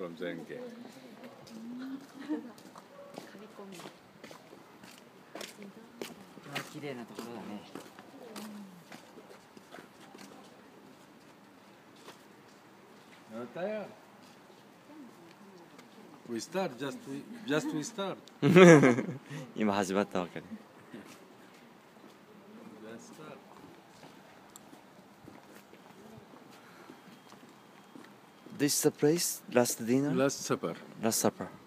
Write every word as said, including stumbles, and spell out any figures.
from Zenke. 綺麗なところだね。 Nataya. We start, just we, just we start. 今始まったわけね。 Just start. This is the place, last dinner? Last supper. Last supper.